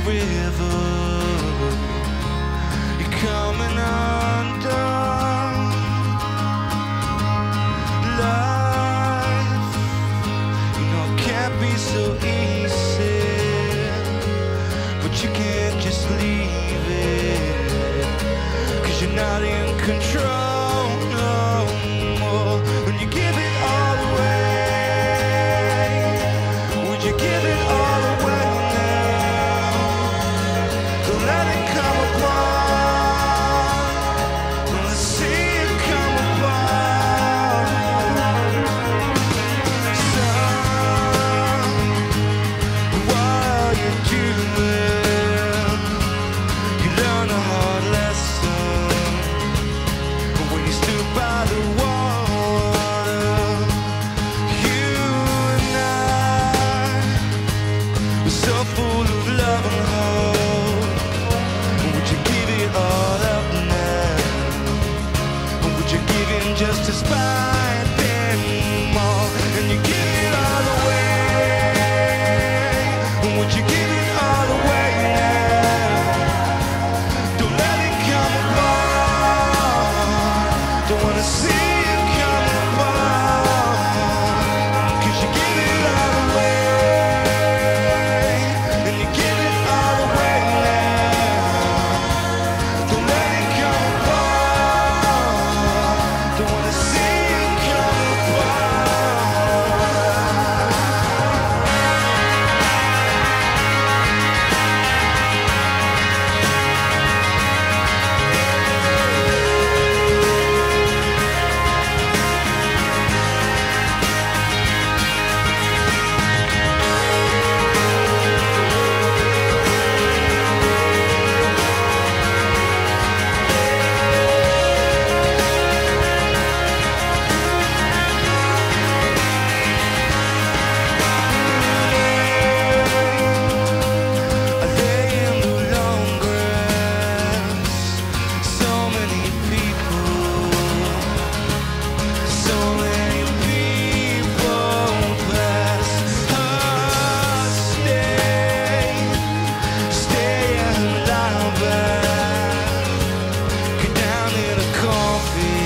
river, you're coming undone. Life, you know, can't be so easy, but you can't just leave it, 'cause you're not in control no more. When you give it all away, would you give it all away now? Don't let it come apart, don't see it come apart. Son, what are you doing? You learn a hard lesson when you stood by the water. You and I were so full of love and hope. Would you give it all up now? Or would you give in just to spite them all? And you give it all away. Or would you give it all away now? Don't let it come apart, don't wanna see it come apart, 'cause you give it all away, and you give it all away now. Don't let it come apart, don't wanna see it come I lay in the long grass, so many people pass. Stay alive, get down in a coffee.